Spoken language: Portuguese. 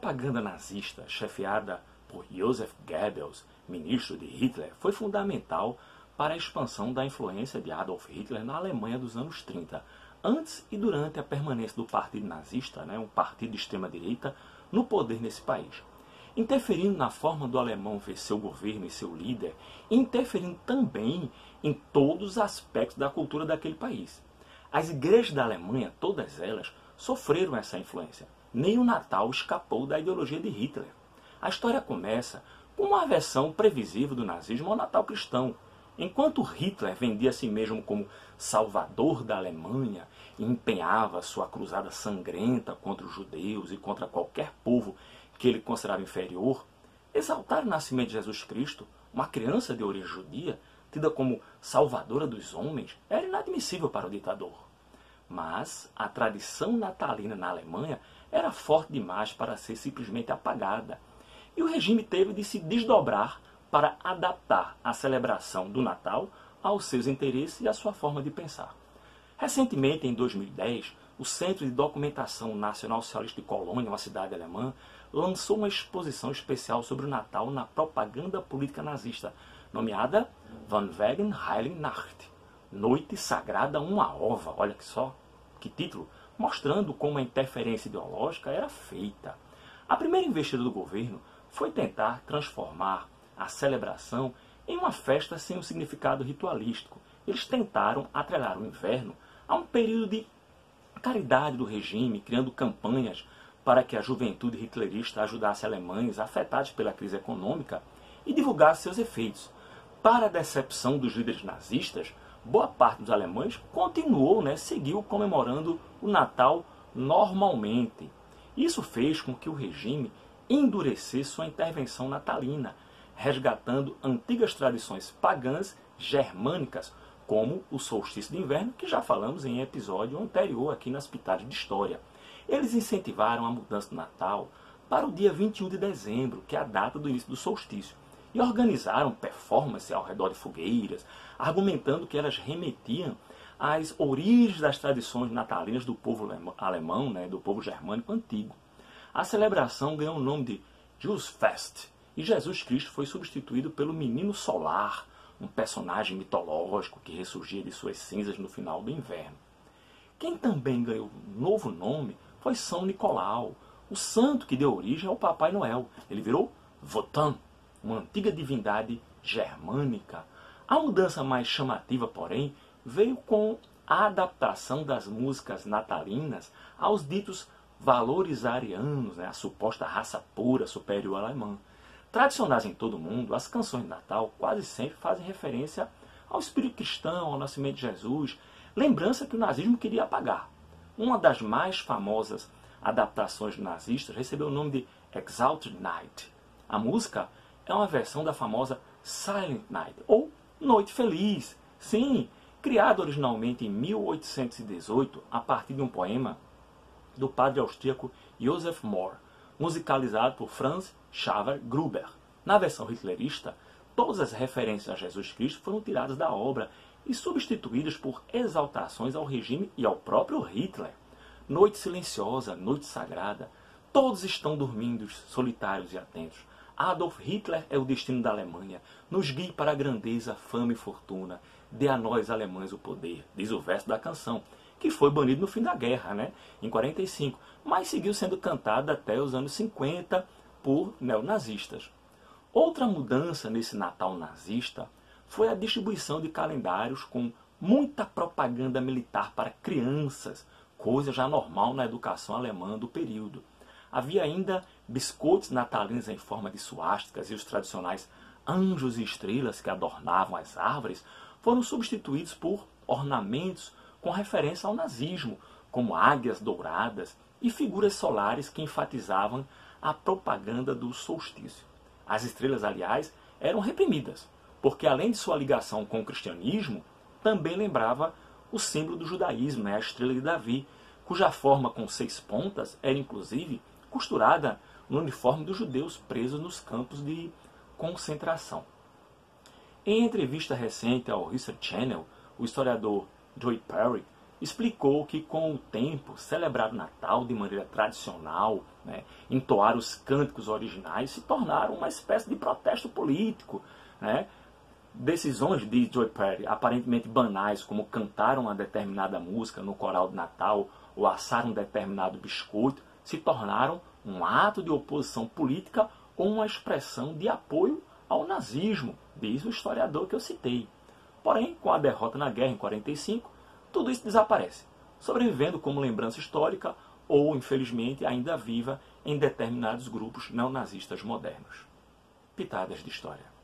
propaganda nazista, chefiada por Joseph Goebbels, ministro de Hitler, foi fundamental para a expansão da influência de Adolf Hitler na Alemanha dos anos 30, antes e durante a permanência do partido nazista, um partido de extrema-direita, no poder nesse país. Interferindo na forma do alemão ver seu governo e seu líder, e interferindo também em todos os aspectos da cultura daquele país. As igrejas da Alemanha, todas elas, sofreram essa influência. Nem o Natal escapou da ideologia de Hitler. A história começa com uma versão previsível do nazismo ao Natal cristão. Enquanto Hitler vendia a si mesmo como salvador da Alemanha e empenhava sua cruzada sangrenta contra os judeus e contra qualquer povo que ele considerava inferior, exaltar o nascimento de Jesus Cristo, uma criança de origem judia, tida como salvadora dos homens, era inadmissível para o ditador. Mas a tradição natalina na Alemanha era forte demais para ser simplesmente apagada. E o regime teve de se desdobrar para adaptar a celebração do Natal aos seus interesses e à sua forma de pensar. Recentemente, em 2010, o Centro de Documentação Nacional Socialista de Colônia, uma cidade alemã, lançou uma exposição especial sobre o Natal na propaganda política nazista, nomeada Van Wegen Heiligen Nacht, Noite Sagrada uma Ova. Olha só que título, mostrando como a interferência ideológica era feita. A primeira investida do governo foi tentar transformar a celebração em uma festa sem um significado ritualístico. Eles tentaram atrelar o inverno a um período de caridade do regime, criando campanhas para que a juventude hitlerista ajudasse alemães afetados pela crise econômica e divulgasse seus efeitos. Para a decepção dos líderes nazistas, boa parte dos alemães seguiu comemorando o Natal normalmente. Isso fez com que o regime endurecesse sua intervenção natalina, resgatando antigas tradições pagãs germânicas, como o solstício de inverno, que já falamos em episódio anterior aqui nas Pitadas de História. Eles incentivaram a mudança do Natal para o dia 21 de dezembro, que é a data do início do solstício, e organizaram performances ao redor de fogueiras, argumentando que elas remetiam às origens das tradições natalinas do povo alemão, do povo germânico antigo. A celebração ganhou o nome de Jesusfest, e Jesus Cristo foi substituído pelo Menino Solar, um personagem mitológico que ressurgia de suas cinzas no final do inverno. Quem também ganhou um novo nome foi São Nicolau, o santo que deu origem ao Papai Noel. Ele virou Wotan, uma antiga divindade germânica. A mudança mais chamativa, porém, veio com a adaptação das músicas natalinas aos ditos valores arianos, a suposta raça pura superior alemã. Tradicionais em todo o mundo, as canções de Natal quase sempre fazem referência ao espírito cristão, ao nascimento de Jesus, lembrança que o nazismo queria apagar. Uma das mais famosas adaptações nazistas recebeu o nome de Exalted Night. A música é uma versão da famosa Silent Night, ou Noite Feliz. Sim, criada originalmente em 1818 a partir de um poema do padre austríaco Joseph Mohr, musicalizado por Franz Xaver Gruber. Na versão hitlerista, todas as referências a Jesus Cristo foram tiradas da obra e substituídas por exaltações ao regime e ao próprio Hitler. Noite silenciosa, noite sagrada, todos estão dormindo, solitários e atentos. Adolf Hitler é o destino da Alemanha. Nos guie para a grandeza, fama e fortuna. Dê a nós, alemães, o poder, diz o verso da canção, que foi banido no fim da guerra, em 45, mas seguiu sendo cantada até os anos 50 por neonazistas. Outra mudança nesse Natal nazista foi a distribuição de calendários com muita propaganda militar para crianças, coisa já normal na educação alemã do período. Havia ainda biscoitos natalinos em forma de suásticas e os tradicionais anjos e estrelas que adornavam as árvores foram substituídos por ornamentos com referência ao nazismo, como águias douradas e figuras solares que enfatizavam a propaganda do solstício. As estrelas, aliás, eram reprimidas, porque além de sua ligação com o cristianismo, também lembrava o símbolo do judaísmo, a estrela de Davi, cuja forma com 6 pontas era inclusive costurada no uniforme dos judeus presos nos campos de concentração. Em entrevista recente ao History Channel, o historiador Joy Perry explicou que com o tempo, celebrar o Natal de maneira tradicional, né, entoar os cânticos originais, se tornaram uma espécie de protesto político, né? Decisões de Joe Perry, aparentemente banais, como cantar uma determinada música no coral de Natal ou assar um determinado biscoito, se tornaram um ato de oposição política ou uma expressão de apoio ao nazismo, diz o historiador que eu citei. Porém, com a derrota na guerra em 45, tudo isso desaparece, sobrevivendo como lembrança histórica ou, infelizmente, ainda viva em determinados grupos neonazistas modernos. Pitadas de História.